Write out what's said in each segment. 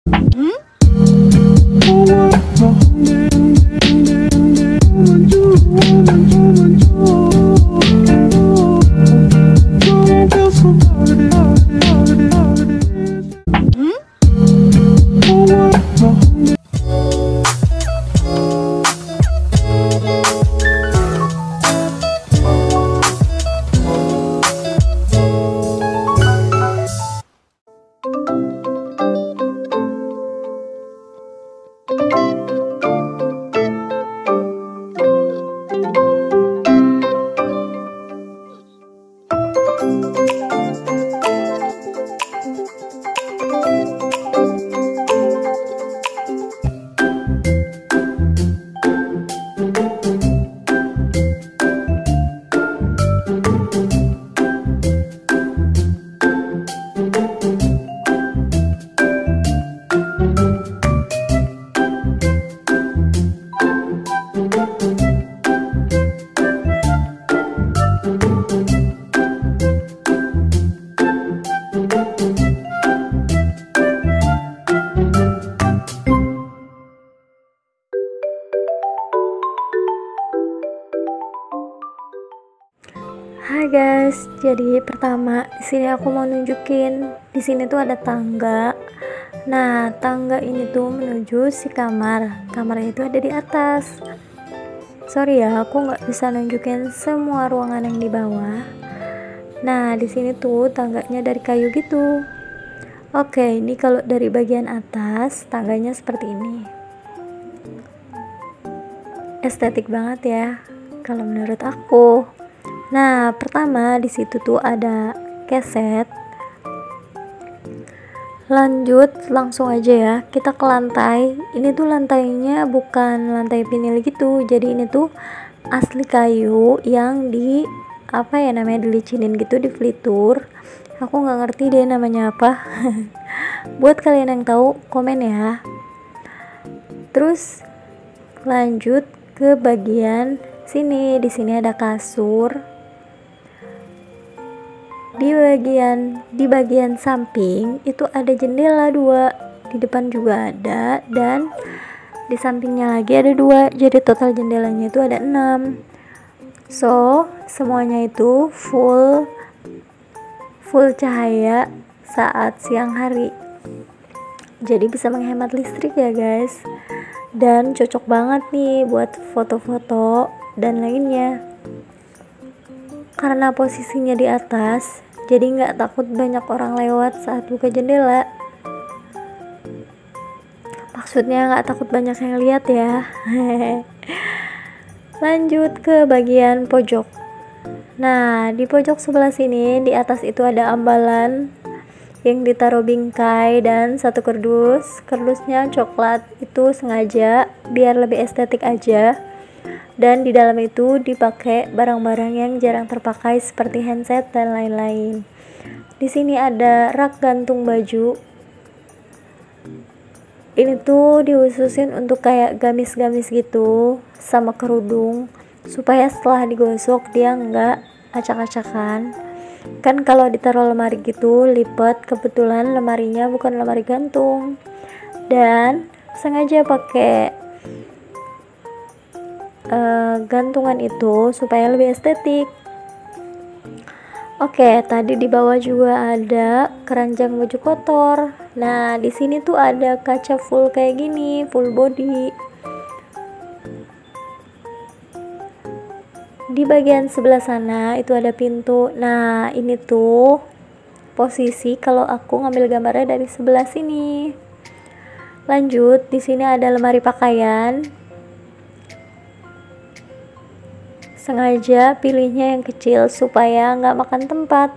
Hai guys, jadi pertama di sini aku mau nunjukin di sini tuh ada tangga. Nah, tangga ini tuh menuju si kamar. Kamarnya itu ada di atas. Sorry ya, aku nggak bisa nunjukin semua ruangan yang di bawah. Nah, di sini tuh tangganya dari kayu gitu. Oke, ini kalau dari bagian atas tangganya seperti ini. Estetik banget ya, kalau menurut aku. Nah, pertama di situ tuh ada keset. Lanjut langsung aja ya, kita ke lantai. Ini tuh lantainya bukan lantai vinil gitu. Jadi ini tuh asli kayu yang di dilicinin gitu, di flitur. Aku nggak ngerti deh namanya apa. Buat kalian yang tahu komen ya. Terus lanjut ke bagian sini. Di sini ada kasur. Di bagian samping itu ada jendela 2, di depan juga ada, dan di sampingnya lagi ada 2, jadi total jendelanya itu ada 6. So semuanya itu full cahaya saat siang hari, jadi bisa menghemat listrik ya guys, dan cocok banget nih buat foto-foto dan lainnya. Karena posisinya di atas, jadi nggak takut banyak orang lewat saat buka jendela. Maksudnya nggak takut banyak yang lihat ya. Lanjut ke bagian pojok. Nah, di pojok sebelah sini, di atas itu ada ambalan yang ditaruh bingkai dan satu kardus. Kardusnya coklat, itu sengaja biar lebih estetik aja. Dan di dalam itu dipakai barang-barang yang jarang terpakai seperti handset dan lain-lain. Di sini ada rak gantung baju. Ini tuh dihususin untuk kayak gamis-gamis gitu sama kerudung, supaya setelah digosok dia nggak acak-acakan. Kan kalau ditaruh lemari gitu lipat, kebetulan lemarinya bukan lemari gantung. Dan sengaja pakai gantungan itu supaya lebih estetik. Oke, tadi di bawah juga ada keranjang baju kotor. Nah, di sini tuh ada kaca full kayak gini, full body. Di bagian sebelah sana itu ada pintu. Nah, ini tuh posisi kalau aku ngambil gambarnya dari sebelah sini. Lanjut, di sini ada lemari pakaian. Sengaja pilihnya yang kecil supaya nggak makan tempat.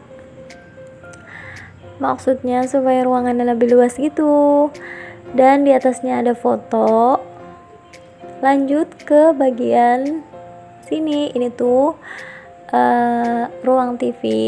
Maksudnya supaya ruangannya lebih luas gitu. Dan di atasnya ada foto. Lanjut ke bagian sini, ini tuh ruang TV.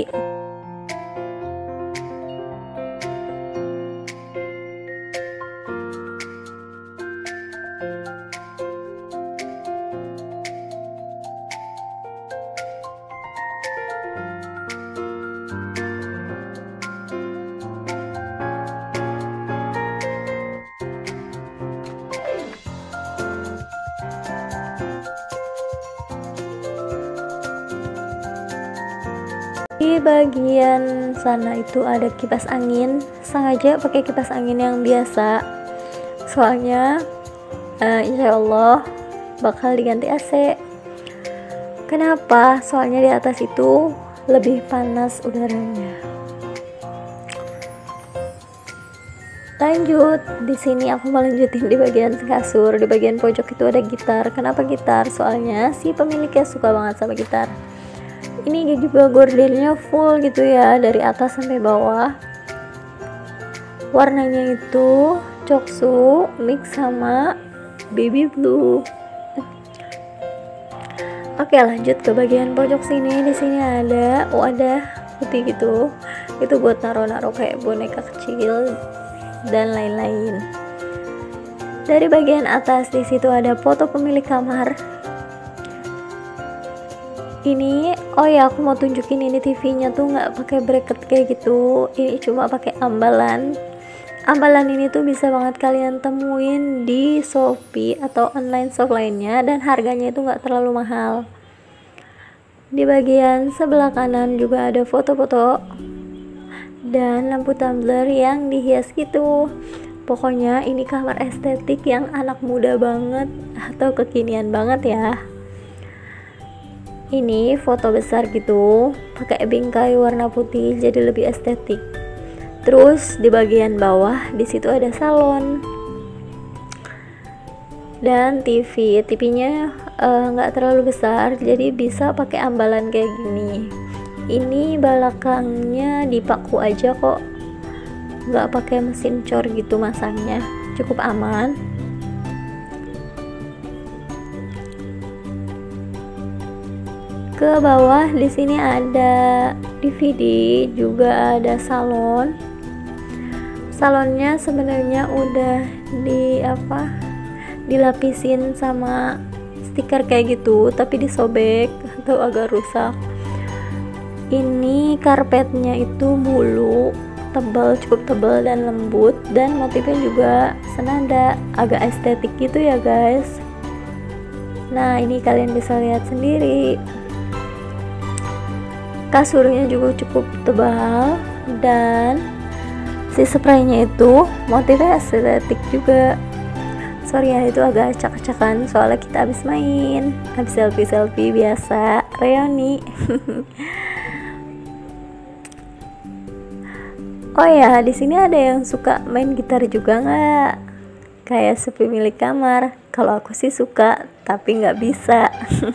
Di bagian sana itu ada kipas angin, sengaja pakai kipas angin yang biasa soalnya insya Allah bakal diganti AC. Kenapa? Soalnya di atas itu lebih panas udaranya. Lanjut, di sini aku mau lanjutin di bagian kasur. Di bagian pojok itu ada gitar. Kenapa gitar? Soalnya si pemiliknya suka banget sama gitar. Ini juga gordennya full gitu ya, dari atas sampai bawah. Warnanya itu coksu mix sama baby blue. Oke, lanjut ke bagian pojok sini. Di sini ada wadah putih gitu. Itu buat naro-naro kayak boneka kecil dan lain-lain. Dari bagian atas di situ ada foto pemilik kamar. Ini, oh ya, aku mau tunjukin ini TV-nya tuh nggak pakai bracket kayak gitu. Ini cuma pakai ambalan. Ambalan ini tuh bisa banget kalian temuin di Shopee atau online shop lainnya, dan harganya itu nggak terlalu mahal. Di bagian sebelah kanan juga ada foto-foto dan lampu tumbler yang dihias gitu. Pokoknya ini kamar estetik yang anak muda banget atau kekinian banget ya. Ini foto besar gitu, pakai bingkai warna putih jadi lebih estetik. Terus di bagian bawah di situ ada salon dan TV-nya nggak terlalu besar, jadi bisa pakai ambalan kayak gini. Ini belakangnya dipaku aja kok, nggak pakai mesin cor gitu masangnya, cukup aman. Ke bawah di sini ada DVD, juga ada salon. Salonnya sebenarnya udah dilapisin sama stiker kayak gitu, tapi disobek atau agak rusak. Ini karpetnya itu bulu, tebal, cukup tebal dan lembut, dan motifnya juga senada, agak estetik gitu ya guys. Nah, ini kalian bisa lihat sendiri. Kasurnya juga cukup tebal, dan si spraynya itu motifnya estetik juga. Sorry ya, itu agak acak-acakan soalnya kita habis main, habis selfie biasa reuni. Oh ya, di sini ada yang suka main gitar juga nggak? Kayak si pemilik kamar. Kalau aku sih suka, tapi nggak bisa.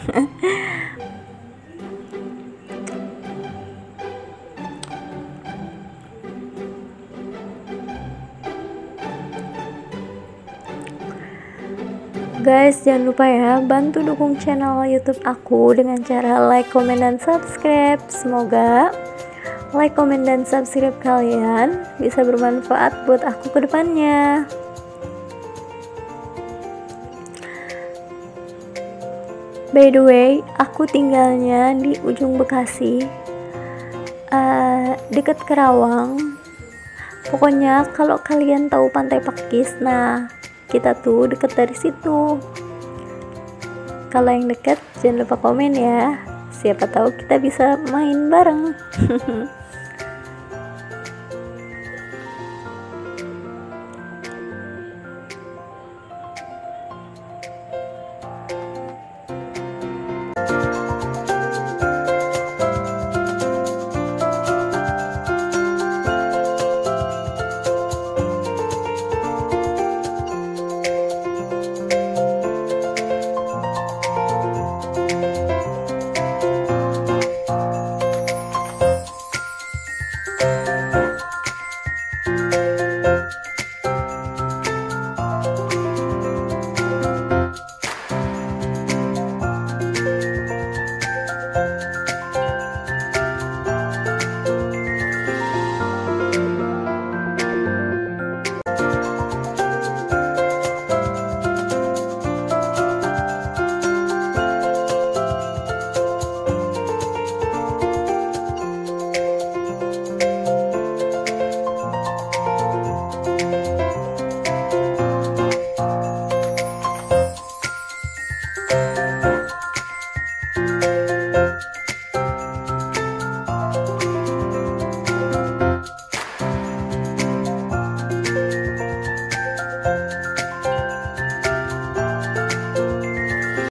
Guys, jangan lupa ya, bantu dukung channel YouTube aku dengan cara like, comment, dan subscribe. Semoga like, comment, dan subscribe kalian bisa bermanfaat buat aku ke depannya. By the way, aku tinggalnya di ujung Bekasi, deket Kerawang. Pokoknya kalau kalian tahu Pantai Pakis, nah kita tuh deket dari situ. Kalau yang deket jangan lupa komen ya, siapa tahu kita bisa main bareng.